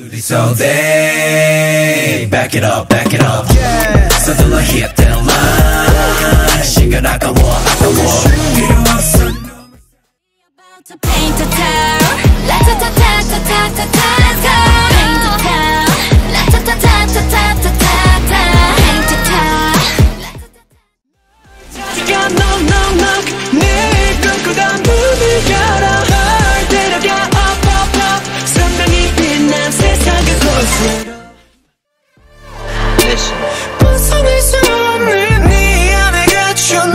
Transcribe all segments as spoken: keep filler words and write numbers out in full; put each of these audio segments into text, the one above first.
So they back it up, back it up. 서둘러 hit that line. 시간 아까워, 아까워. 필요 없어. About to paint a town. Let's ta ta ta ta ta ta ta. Paint a town. Let's ta ta ta ta ta ta ta. Paint a town. 네가 knock knock knock. 네 꿈꾸던 문을 열어. 널 데려가 up up up. 선명히 빛난 세상 그곳으로. 벗어날 수 없는 네 안에 갇혀 난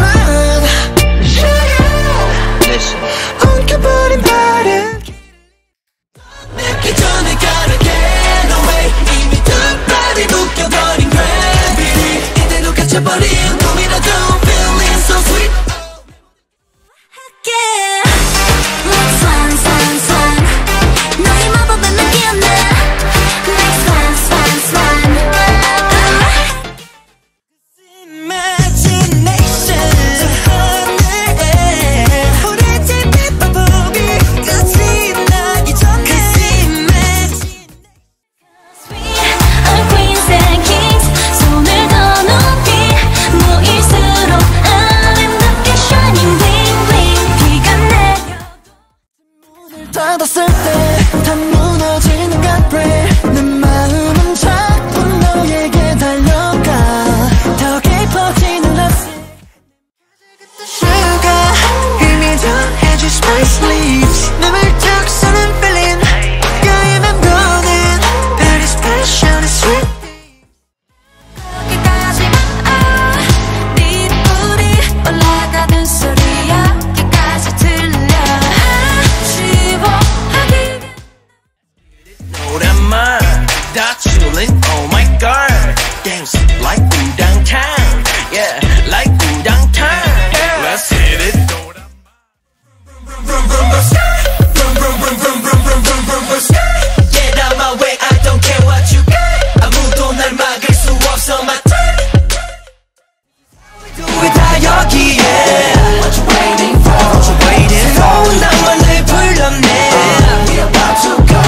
엉켜버린 발을 맺기 전에 gotta get away. 이미 두 발이 묶여버린 gravity. 이대로 갇혀버린 꿈이라도 feeling so sweet. Yeah. Swan swan swan. 너의 마법에 맡겼나. Swan swan swan. 닫았을 때 다 무너지는 것 그래. 내 마음은 자꾸 너에게 달려가. 더 깊어지는 love Sugar 희미해질 spice leaves. 눈을 탁 쏘는 feeling. 가에 맴도는 very special and sweet. 여기까지만 아, 네 불이 올라가는 소리 여기까지 들려. That chillin', oh my god. Dance like udang time, yeah, like udang time. Let's hit it. Get out my way, I don't care what you got. 아무도 날 막을 수 없어, my turn. 우리 다 여기에. What you waiting for? What you waiting for? 새로운 낭만을 불렀네. We're about to go.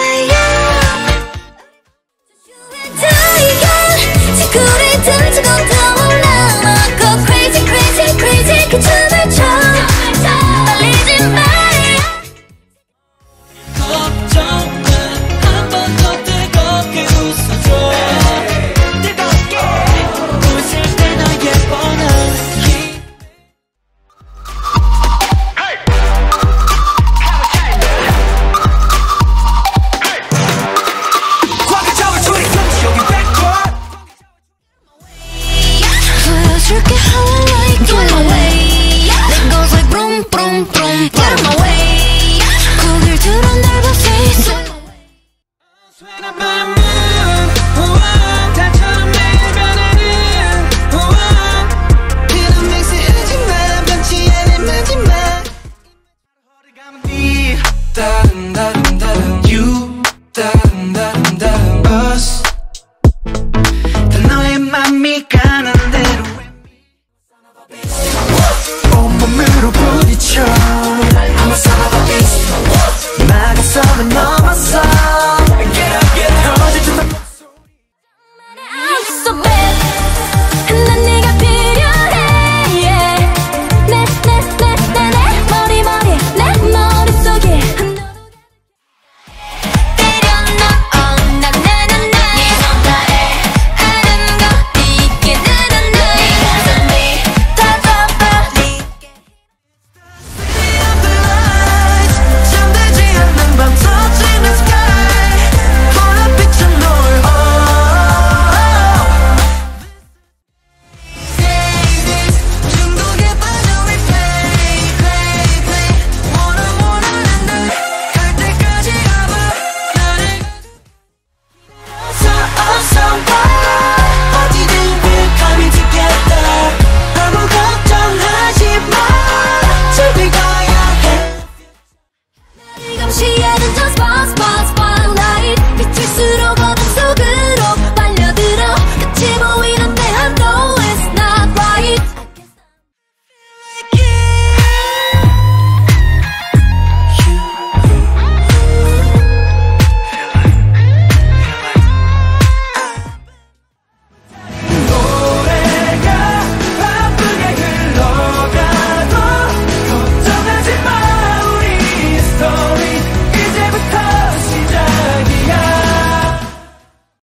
지구를 던지고